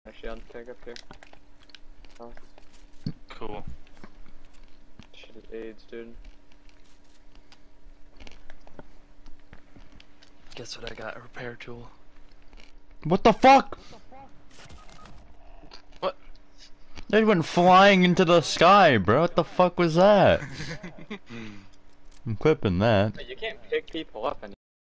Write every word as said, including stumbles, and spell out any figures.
Actually, on tank up here. Oh. Cool. Shit is AIDS, dude. Guess what I got? A repair tool. What the fuck? What? They went flying into the sky, bro. What the fuck was that? I'm clipping that. You can't pick people up anymore.